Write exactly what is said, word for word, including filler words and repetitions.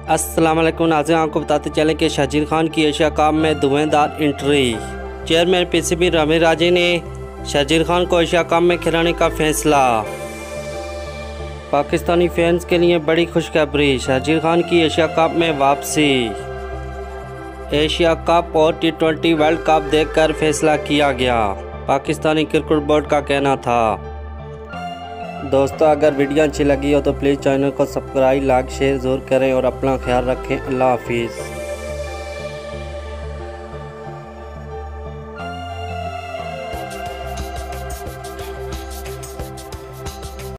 अस्सलाम वालेकुम नाज़रीन, आपको बताते चले कि शाजिद खान की एशिया कप में धुआंधार entry. Chairman PCB Ravi Raje ने शाजिद खान को एशिया कप में खिलाने का फैसला। पाकिस्तानी फैंस के लिए बड़ी खुशखबरी, शाजिद खान की एशिया कप में वापसी। एशिया कप और टी ट्वेंटी वर्ल्ड कप देखकर फैसला किया गया, पाकिस्तानी क्रिकेट बोर्ड का कहना था। दोस्तों, अगर वीडियो अच्छी लगी हो तो प्लीज़ चैनल को सब्सक्राइब, लाइक, शेयर ज़रूर करें और अपना ख्याल रखें। अल्लाह हाफिज़।